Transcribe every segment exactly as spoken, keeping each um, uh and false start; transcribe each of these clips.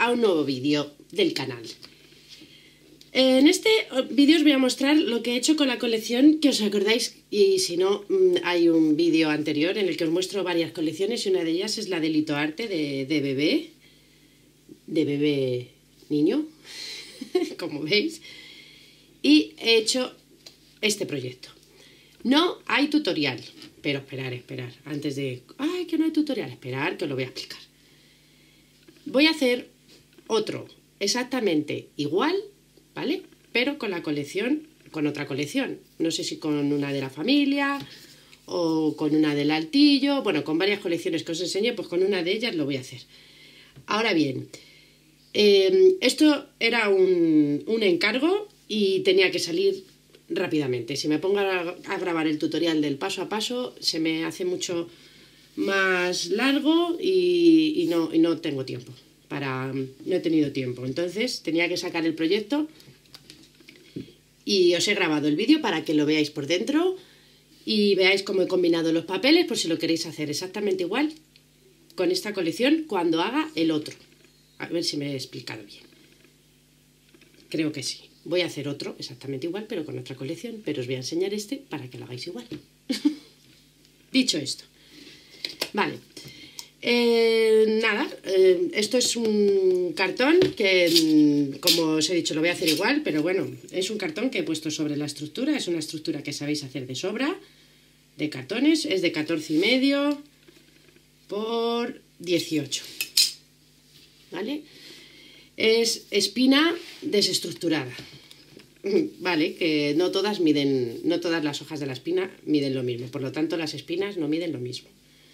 a un nuevo vídeo del canal. En este vídeo os voy a mostrar lo que he hecho con la colección, que os acordáis, y si no, hay un vídeo anterior en el que os muestro varias colecciones y una de ellas es la de Litoarte de, de bebé, de bebé niño, como veis, y he hecho este proyecto. No hay tutorial, pero esperar, esperar, antes de... ¡Ay, que no hay tutorial! Esperar, que os lo voy a explicar. Voy a hacer otro exactamente igual, ¿vale? Pero con la colección, con otra colección. No sé si con una de la familia o con una del altillo. Bueno, con varias colecciones que os enseñé, pues con una de ellas lo voy a hacer. Ahora bien, eh, esto era un, un encargo y tenía que salir rápidamente. Si me pongo a, a grabar el tutorial del paso a paso, se me hace mucho más largo y, y, no, y no tengo tiempo. Para, no he tenido tiempo. Entonces tenía que sacar el proyecto y os he grabado el vídeo para que lo veáis por dentro y veáis cómo he combinado los papeles, por si lo queréis hacer exactamente igual con esta colección cuando haga el otro. A ver si me he explicado bien. Creo que sí. Voy a hacer otro exactamente igual, pero con otra colección, pero os voy a enseñar este para que lo hagáis igual. Dicho esto. Vale. Eh, nada, eh, esto es un cartón que, como os he dicho, lo voy a hacer igual, pero bueno, es un cartón que he puesto sobre la estructura. Es una estructura que sabéis hacer de sobra, de cartones. Es de catorce y medio por dieciocho. ¿Vale? Es espina desestructurada. Vale, que no todas miden, no todas las hojas de la espina miden lo mismo, por lo tanto las espinas no miden lo mismo.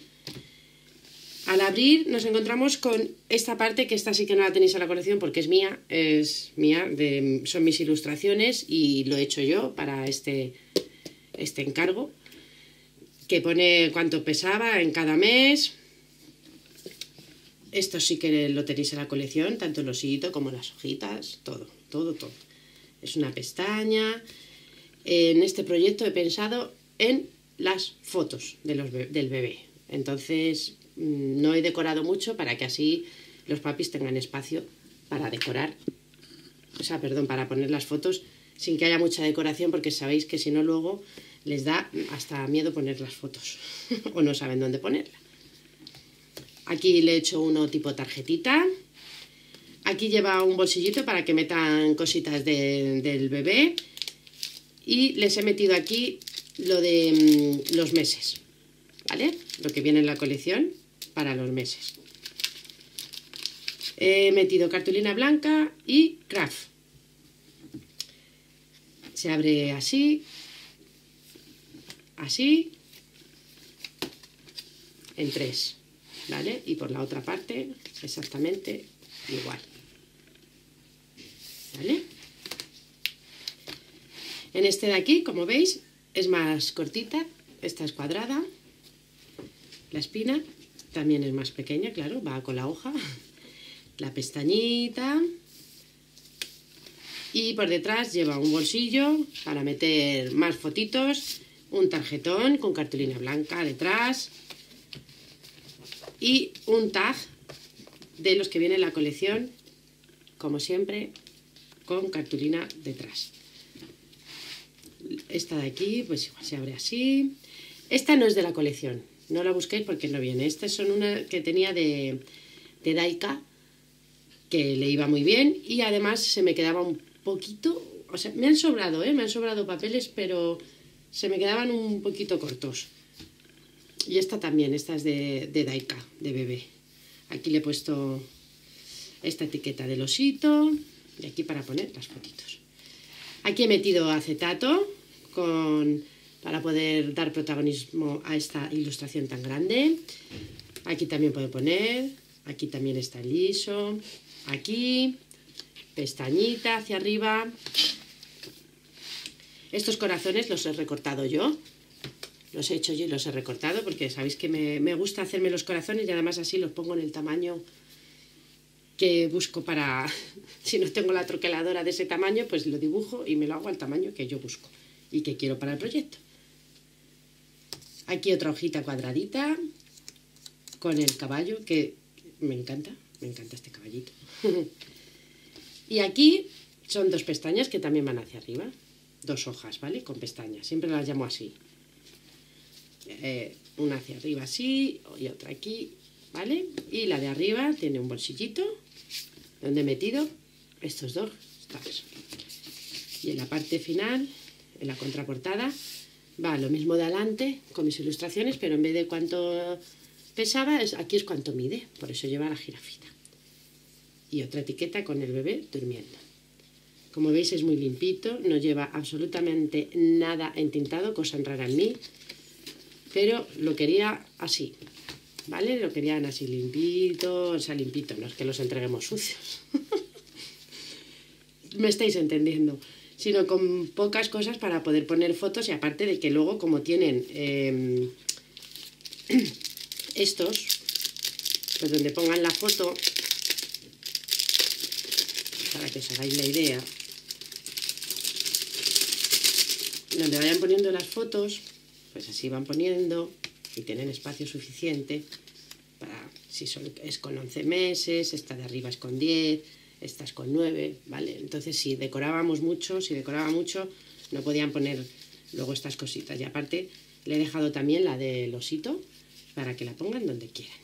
Al abrir nos encontramos con esta parte, que esta sí que no la tenéis en la colección porque es mía, es mía, de, son mis ilustraciones y lo he hecho yo para este, este encargo, que pone cuánto pesaba en cada mes. Esto sí que lo tenéis en la colección, tanto el osito como las hojitas, todo, todo, todo. Es una pestaña. En este proyecto he pensado en las fotos de los be- del bebé. Entonces no he decorado mucho para que así los papis tengan espacio para decorar. O sea, perdón, para poner las fotos sin que haya mucha decoración, porque sabéis que si no luego les da hasta miedo poner las fotos o no saben dónde ponerla. Aquí le he hecho uno tipo tarjetita. Aquí lleva un bolsillito para que metan cositas de, del bebé. Y les he metido aquí lo de mmm, los meses, ¿vale? Lo que viene en la colección para los meses. He metido cartulina blanca y craft. Se abre así, así, en tres, ¿vale? Y por la otra parte exactamente igual, ¿vale? En este de aquí, como veis, es más cortita, esta es cuadrada, la espina también es más pequeña, claro, va con la hoja, la pestañita, y por detrás lleva un bolsillo para meter más fotitos, un tarjetón con cartulina blanca detrás y un tag de los que viene en la colección, como siempre, con cartulina detrás. Esta de aquí, pues igual se abre así. Esta no es de la colección, no la busquéis porque no viene. Estas son una que tenía de, de Daika, que le iba muy bien y además se me quedaba un poquito, o sea, me han sobrado, ¿eh? Me han sobrado papeles, pero se me quedaban un poquito cortos. Y esta también, esta es de, de Daika, de bebé. Aquí le he puesto esta etiqueta del osito y aquí para poner las fotitos. Aquí he metido acetato con, para poder dar protagonismo a esta ilustración tan grande. Aquí también puedo poner, aquí también está el liso, aquí, pestañita hacia arriba. Estos corazones los he recortado yo, los he hecho yo y los he recortado porque sabéis que me, me gusta hacerme los corazones y además así los pongo en el tamaño que busco para... Si no tengo la troqueladora de ese tamaño, pues lo dibujo y me lo hago al tamaño que yo busco y que quiero para el proyecto. Aquí otra hojita cuadradita con el caballo, que me encanta, Me encanta este caballito. Y aquí son dos pestañas que también van hacia arriba. Dos hojas, ¿vale? Con pestañas. Siempre las llamo así. Eh, una hacia arriba así y otra aquí, ¿vale? Y la de arriba tiene un bolsillito donde he metido estos dos tabs. Y en la parte final, en la contraportada, va lo mismo de adelante con mis ilustraciones, pero en vez de cuánto pesaba, es, aquí es cuánto mide, por eso lleva la jirafita. Y otra etiqueta con el bebé durmiendo. Como veis es muy limpito, no lleva absolutamente nada entintado, cosa rara en mí, pero lo quería así, ¿vale? Lo querían así limpito, o sea, limpito, no es que los entreguemos sucios. Me estáis entendiendo. Sino con pocas cosas para poder poner fotos, y aparte de que luego, como tienen eh, estos, pues donde pongan la foto, para que os hagáis la idea, donde vayan poniendo las fotos, pues así van poniendo y tienen espacio suficiente para, si son, es con once meses, esta de arriba es con diez, esta es con nueve, ¿vale? Entonces si decorábamos mucho, si decoraba mucho, no podían poner luego estas cositas. Y aparte le he dejado también la del osito para que la pongan donde quieran.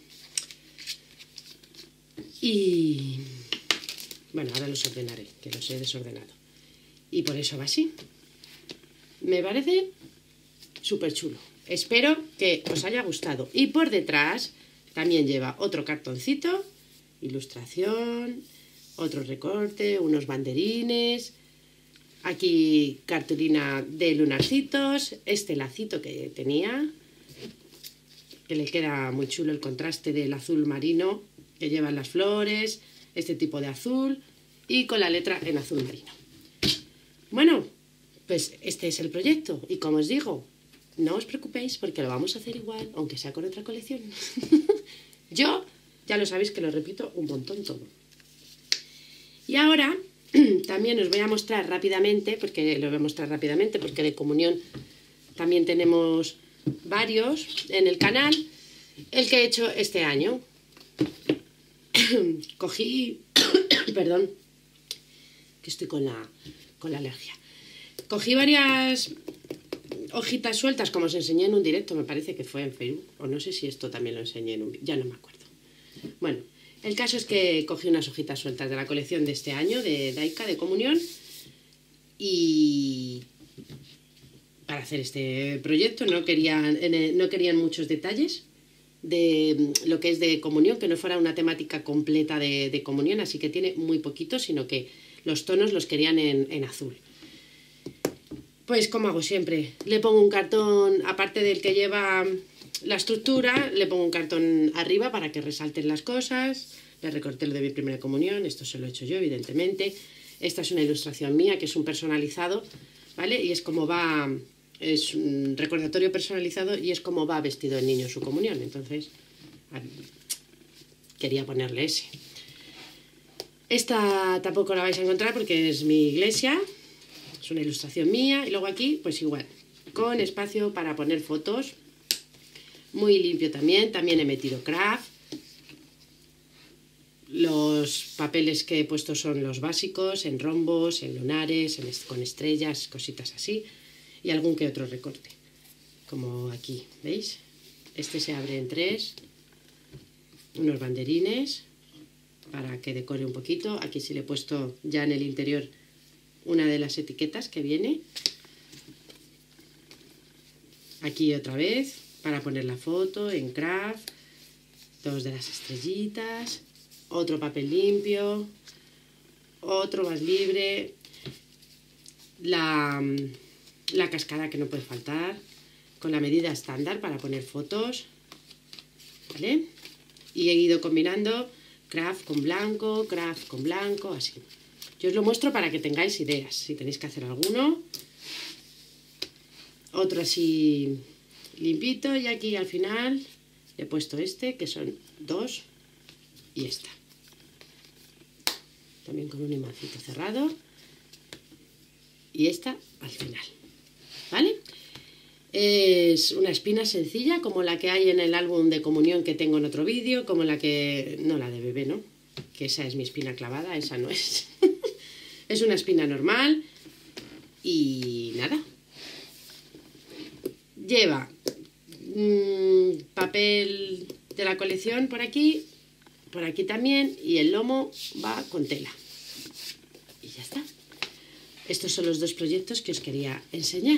Y bueno, ahora los ordenaré, que los he desordenado. Y por eso va así. Me parece súper chulo. Espero que os haya gustado. Y por detrás también lleva otro cartoncito, ilustración, otro recorte, unos banderines, aquí cartulina de lunarcitos, este lacito que tenía, que le queda muy chulo el contraste del azul marino que llevan las flores, este tipo de azul y con la letra en azul marino. Bueno, pues este es el proyecto y como os digo, no os preocupéis porque lo vamos a hacer igual, aunque sea con otra colección. Yo, ya lo sabéis que lo repito un montón todo. Y ahora también os voy a mostrar rápidamente, porque lo voy a mostrar rápidamente, porque de comunión también tenemos varios en el canal, el que he hecho este año. Cogí, perdón, que estoy con la, con la alergia. Cogí varias hojitas sueltas, como os enseñé en un directo, me parece que fue en Facebook, o no sé si esto también lo enseñé en un vídeo, ya no me acuerdo. Bueno, el caso es que cogí unas hojitas sueltas de la colección de este año, de Daika, de comunión, y para hacer este proyecto no querían, no querían muchos detalles de lo que es de comunión, que no fuera una temática completa de, de comunión, así que tiene muy poquito, sino que los tonos los querían en, en azul. Pues como hago siempre, le pongo un cartón, aparte del que lleva la estructura, le pongo un cartón arriba para que resalten las cosas. Le recorté lo de mi primera comunión, esto se lo he hecho yo, evidentemente. Esta es una ilustración mía, que es un personalizado, ¿vale? Y es como va, es un recordatorio personalizado y es como va vestido el niño en su comunión. Entonces, quería ponerle ese. Esta tampoco la vais a encontrar porque es mi iglesia, es una ilustración mía. Y luego aquí, pues igual, con espacio para poner fotos. Muy limpio también, también he metido craft. Los papeles que he puesto son los básicos, en rombos, en lunares, en est- con estrellas, cositas así. Y algún que otro recorte, como aquí, ¿veis? Este se abre en tres. Unos banderines para que decore un poquito. Aquí sí le he puesto ya en el interior una de las etiquetas que viene. Aquí otra vez, para poner la foto en craft, dos de las estrellitas, otro papel limpio, otro más libre, la, la cascada que no puede faltar, con la medida estándar para poner fotos, ¿vale? Y he ido combinando craft con blanco, craft con blanco, así. Yo os lo muestro para que tengáis ideas, si tenéis que hacer alguno. Otro así limpito, y aquí al final he puesto este, que son dos, y esta. También con un imancito cerrado. Y esta al final, ¿vale? Es una espina sencilla, como la que hay en el álbum de comunión que tengo en otro vídeo, como la que... no la de bebé, ¿no? que esa es mi espina clavada, esa no es. Es una espina normal y nada. Lleva mmm, papel de la colección por aquí, por aquí también, y el lomo va con tela. Y ya está. Estos son los dos proyectos que os quería enseñar.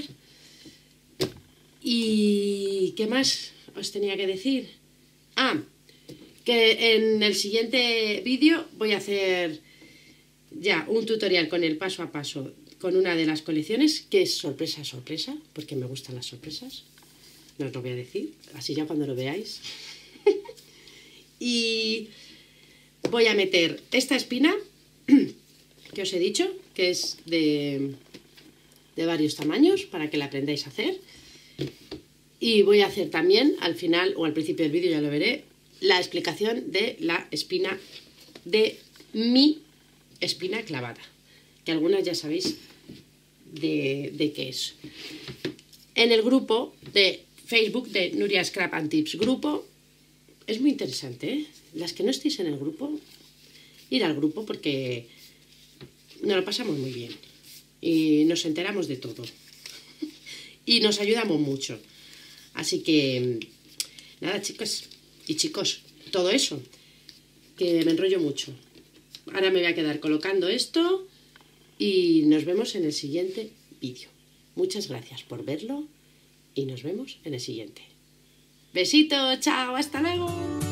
¿Y qué más os tenía que decir? Ah, que en el siguiente vídeo voy a hacer ya un tutorial con el paso a paso con una de las colecciones, que es sorpresa, sorpresa, porque me gustan las sorpresas. No os lo voy a decir, así ya cuando lo veáis. Y voy a meter esta espina que os he dicho, que es de, de varios tamaños, para que la aprendáis a hacer. Y voy a hacer también, al final o al principio del vídeo, ya lo veré, la explicación de la espina, de mi espina clavada, que algunas ya sabéis de, de qué es. En el grupo de Facebook de Nuria Scrap and Tips Grupo, es muy interesante, ¿eh? Las que no estéis en el grupo, ir al grupo porque nos lo pasamos muy bien y nos enteramos de todo y nos ayudamos mucho. Así que, nada, chicas y chicos, todo eso, que me enrollo mucho. Ahora me voy a quedar colocando esto y nos vemos en el siguiente vídeo. Muchas gracias por verlo y nos vemos en el siguiente. Besitos, chao, hasta luego.